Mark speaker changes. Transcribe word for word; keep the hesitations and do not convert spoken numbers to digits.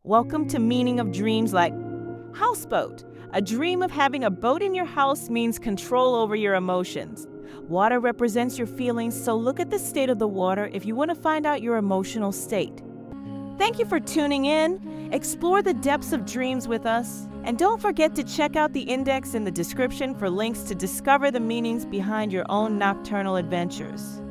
Speaker 1: Welcome to meaning of dreams like houseboat. A dream of having a boat in your house means control over your emotions. Water represents your feelings, so look at the state of the water if you want to find out your emotional state. Thank you for tuning in. Explore the depths of dreams with us. And don't forget to check out the index in the description for links to discover the meanings behind your own nocturnal adventures.